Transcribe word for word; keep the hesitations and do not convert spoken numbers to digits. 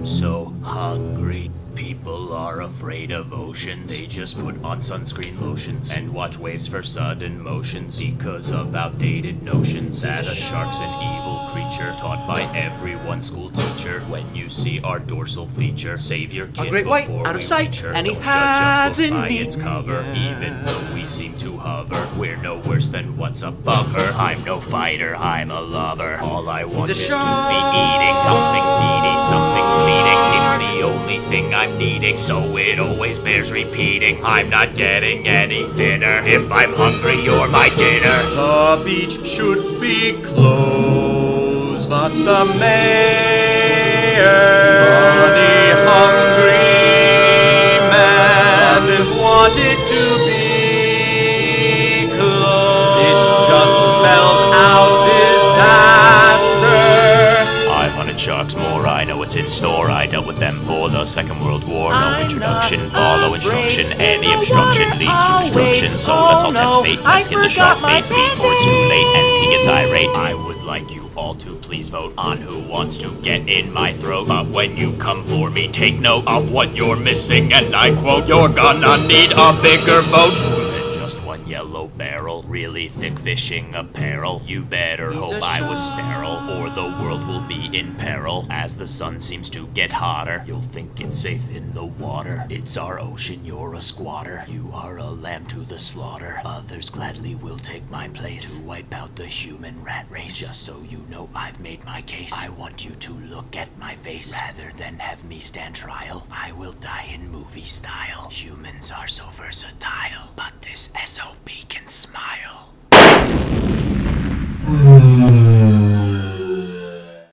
I'm so hungry. People are afraid of oceans. They just put on sunscreen lotions and watch waves for sudden motions because of outdated notions that a shark's an evil creature taught by every one school teacher. When you see our dorsal feature, save your kid A great white, before out of we sight, reach her. and he Don't judge a book hasn't by its eaten cover, yet. even though we seem to hover. We're no worse than what's above her. I'm no fighter, I'm a lover. All I want He's is a to shark. be eating something meaty, something bleeding. It's the only thing I'm needing, so it always bears repeating. I'm not getting any thinner. If I'm hungry, you're my dinner. The beach should be closed, but the mayor, money hungry man, doesn't want it to be closed. This just spells out disaster. I've hunted sharks more, I know what's in store. I dealt with them for the Second World War. No I'm introduction, not follow afraid instruction. in Any the obstruction water. leads to Oh, destruction. wait. So Oh, let's all no. tempt fate. I Let's get the forgot shark my bait before it's too late and he gets irate. band-aid. I would like you all to please vote on who wants to get in my throat. But when you come for me, take note of what you're missing. And I quote, you're gonna need a bigger boat. More than just one yellow barrel, really thick fishing apparel. You better He's hope a I was shark. sterile, or the world will be in peril. As the sun seems to get hotter, you'll think it's safe in the water. It's our ocean, you're a squatter. You are a lamb to the slaughter. Others gladly will take my place to wipe out the human rat race. Just so you know, I've made my case. I want you to look at my face rather than have me stand trial. I will die in movie style. Humans are so versatile, but this S O B can smile.